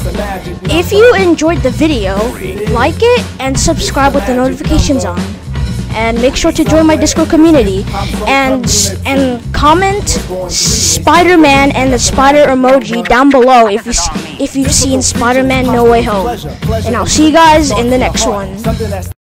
If you enjoyed the video, like it and subscribe with the notifications on. And make sure to join my Discord community and comment Spider-Man and the spider emoji down below if you've seen Spider-Man No Way Home. And I'll see you guys in the next one.